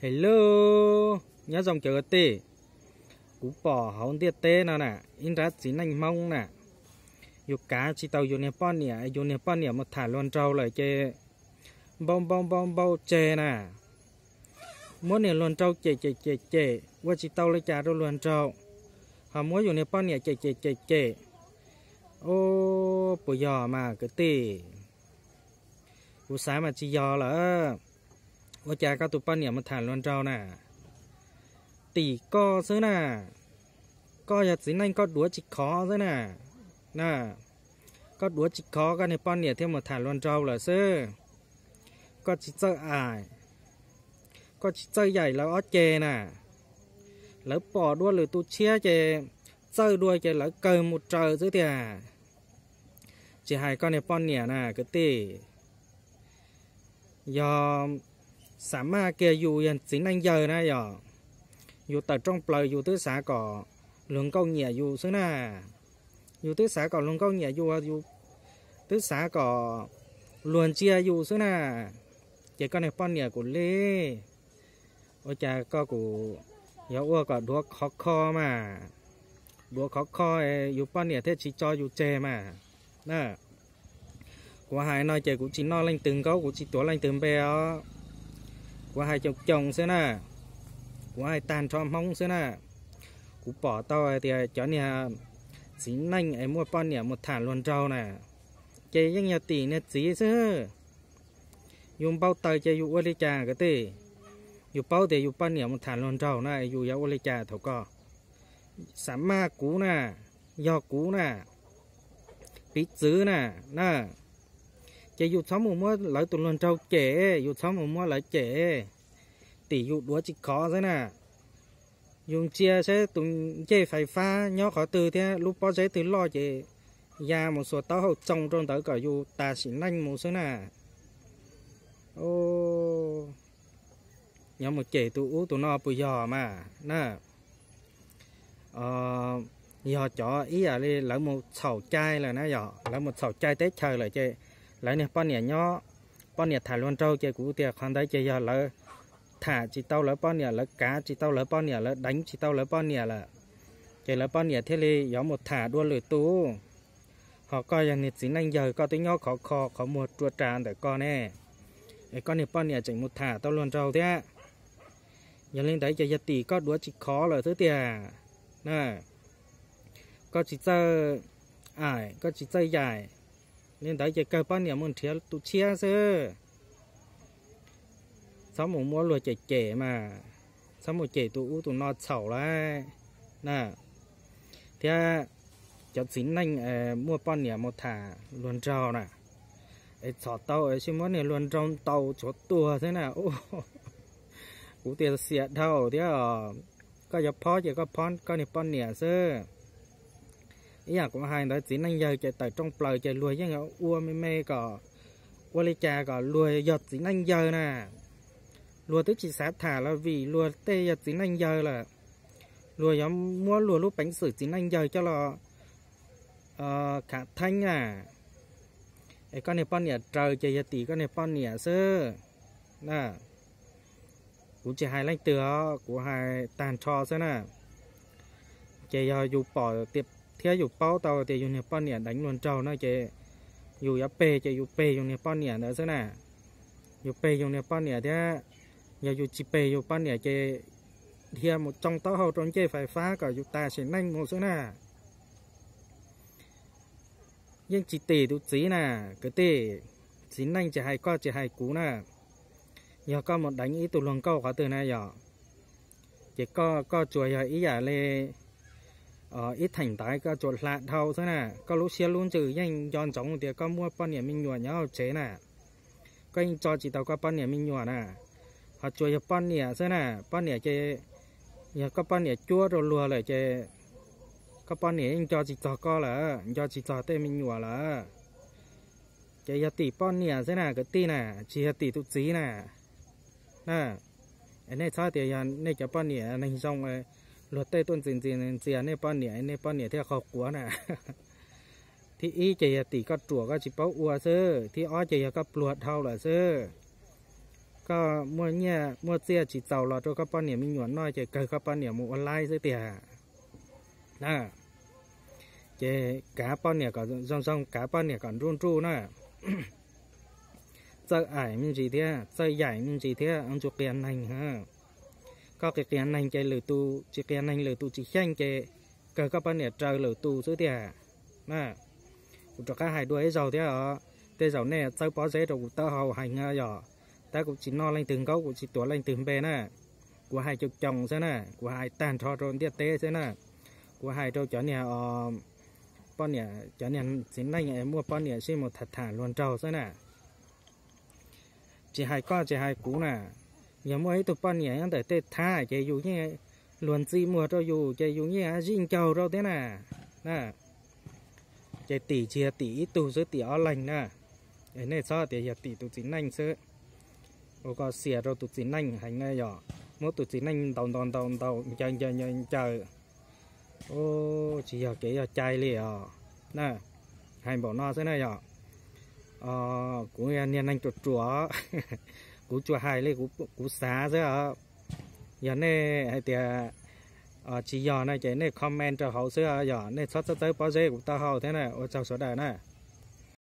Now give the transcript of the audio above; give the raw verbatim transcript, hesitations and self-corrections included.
Hello, nhớ dòng chờ tê, cú bỏ hỏng tiệt tê nào nè, in ra chỉ nành mông nè, dù cá chỉ tàu dù nè pon nè, dù nè pon nè một thả loan trâu lại chê, bông bông bông bông chê nè, muốn nè loan trâu chê chê chê chê, qua chỉ tàu lấy trà đâu loan trâu, họ muốn dù nè pon nè chê chê chê chê, ô bùi giò mà cái tê, cú sáng mà chỉ giò làว่าจากก็ตัวปั้นเนี่ยมันถ่านล้วนเจ้าน่ะตีก็ซื้อน่ะก็อยากสินั่นก็ดัวจิกคอซื้อน่ะน่ะก็ดัวจิกคอก็ในปั้นเนี่ยที่มันถ่านล้วนเจ้าเหรอซื้อก็จิเจออายก็จิเจอใหญ่แล้วอ้อเจน่ะแล้วปอด้วยหรือตัวเชี่ยเจเจอด้วยเจแล้วเกินหมดเจอซื้อเดียจีหายก็ในปั้นเนี่ยน่ะก็ตียอมสามารถเกี่ยอยู่ยันสินั่งเยอะนะย่ออยู่แต่trongเปลือยอยู่ตื้อสาก่อหลวงเก้าเหนียอยู่ซึ่งน่ะอยู่ตื้อสาก่อหลวงเก้าเหนียอยู่อยู่ตื้อสาก่อล้วนเจียอยู่ซึ่งน่ะเจ้าก็ในป้อนเหนียกูเล่โอ้จ่าก็กูอย่าอ้วกก็ดัวคอคอมาดัวคอคออยู่ป้อนเหนียเทศชิจออยู่เจมาน่ะกูหายน้อยเจ้ากูchỉ nói lên từng câuกูchỉตัวlên từng bé của hai chồng chồng xưa nè của hai tàn cho mong xưa nè của bỏ to thì cho nhà xí nanh ấy mua con nhà một thản luôn trâu nè chơi những nhà tỷ nè xí xưa dùng bao tay chơi dùng ô lê trà cái tê dùng bao thì dùng con nhà một thản luôn trâu này dùng giáo ô lê trà thầu cò sắm ma cú nè do cú nè bí dứ nè nè chỉ dù sống một mua lấy tụi luôn trâu trẻ dù sống một mua lấy trẻ tỷ dụ đúa chỉ khó thế nè dùng chia sẽ tụi chơi phải pha nhỏ khó từ thế lúc bao giờ từ lo chỉ ra một số tao hậu trồng trong tới cả dù ta chỉ nhanh một số nè ô nhỏ một trẻ tụi ú tụi nó bùi giò mà nè ờ giò chó ý à đi lấy một sầu chai là nó giò lấy một sầu chai tết trời là chơi lấy nè con nè nhỏ con nè thả luôn trâu chơi cũ tiệt khoan đấy chơi giờ lỡ thả chỉ tao lỡ con nè lỡ cá chỉ tao lỡ con nè lỡ đánh chỉ tao lỡ con nè là chơi lỡ con nè thế li giống một thả đua lưỡi tú họ coi rằng nhiệt dính anh giờ coi tới nhỏ khó khó khó một chuột tràn để con nè cái con nè con nè chỉnh một thả tao luôn trâu thế giờ lên đấy chơi giờ tỷ có đũa chỉ khó là thứ tiệt nè có chỉ chơi ải có chỉ chơi dài nên đấy chỉ cơ bản nhà mình thiếu tụ chia sơ sống một mua lúa chè chè mà sống một chè tụ tụ nó xấu lại nè thì cho chính anh mua con nhà một thả luôn trâu nè ấy sọ tàu ấy xin món này luôn trong tàu chỗ tua thế nào cú tiền xịt thâu thế à có nhập phó chỉ có phón có nhập con nhà sơ ý là cũng hai đó chỉ năng giờ chạy tại trong bờ chạy lùi chứ ngạo ua mê mê cỏ qua lấy trà cỏ lùi giọt chỉ năng giờ nè lùi tới chỉ sát thả là vì lùi tê giọt chỉ năng giờ là lùi giống mua lùi lúc bánh sủi chỉ năng giờ cho là uh, cả thanh à cái con này con nhỉ trời chạy giật tỷ con này con nhỉ sơ nè cũng chỉ hai lanh tựa của hai tàn trò thế nè chạy giờ dù bỏ tiệp thế dù bao tàu thì dùng nepal nè đánh luôn trâu nó chỉ dù áp pê chỉ dù pê dùng nepal nè nữa thế nè dù pê dùng nepal nè thế giờ dù chỉ pê dùng nepal nè chỉ thì một trong tàu hậu trong chơi phải phá cả dù ta sẽ nhanh một số nè nhưng chỉ tì tụ chỉ nè cái tì chỉ nhanh chỉ hai co chỉ hai cú nè giờ có một đánh ý tụ lòng câu cả từ này giờ chỉ có có chuột giờ ý giả lê ờ ít thành tái có chuột lạ thâu thế nè có lúc xe luôn trừ nhanh giòn giống thì có mua con nhà mình nhua nhau chế nè có anh cho chỉ tao có con nhà mình nhua nè họ chuột con nhà thế nè con nhà chế giờ có con nhà chua rồi lùa lại chế có con nhà anh cho chỉ tao có là cho chỉ tao tên mình nhua là chế giờ tỷ con nhà thế nè cái tỷ nè chỉ là tỷ tụ chí nè nè anh này sao thì giờ này cho con nhà này xong rồi luật tây tuần tiền tiền tiền này bao nhiêu này bao nhiêu theo học quá nè thì ý chỉ tỷ có chùa có chỉ bảo ua sơ thì ó chỉ có luật thâu là sơ có mua nhẹ mua xe chỉ giàu là cho các bạn niệm mình nhuận nói chỉ cần các bạn niệm một online dưới tiền nè chỉ cả bạn niệm còn rong rong cả bạn niệm còn run run nè chơi ải mình gì thế chơi giải mình gì thế ông chụp tiền này ha có cái tiền này chơi lừa tu chỉ tiền này lừa tu chỉ xanh chơi cần các bạn niệm chơi lừa tu dưới tiền nè cho các hai đuôi giàu thế ở thế giàu này chơi bỏ dễ rồi tao hầu hành à giờ ta cũng chỉ no lên từng gấu cũng chỉ tuổi lên từng bè nè của hai chục chồng thế nè của hai tàn thọ rồi tiết tế thế nè của hai trâu chó nhà ờ con nhà chó nhà chính này em mua con nhà xin một thật thả luôn trâu thế nè chỉ hai con chỉ hai cú nè nhà mua ấy tụi con nhà em để tết tha chỉ dù như luôn gì mua cho dù chỉ dù như riêng trâu đâu thế nè nè chỉ tỷ chia tỷ tụ giữa tỷ ở lành nè cái này sao thì giờ tỷ tụ chính anh sơ ô có xìa rồi tụ chính anh hành ngay giờ mỗi tụ chính anh đầu đầu đầu đầu chờ chờ chờ chờ ô chỉ giờ cái giờ chạy liền nè hành bảo nó thế này giờ ờ cũng nghe anh chuột chúa cũng chúa hai lên cũng cũng xá thế à giờ này hay thì ờ chỉ giờ này cái này comment cho hậu xưa giờ này sắp sắp tới bao giờ cũng tao hậu thế này ô chào số đại này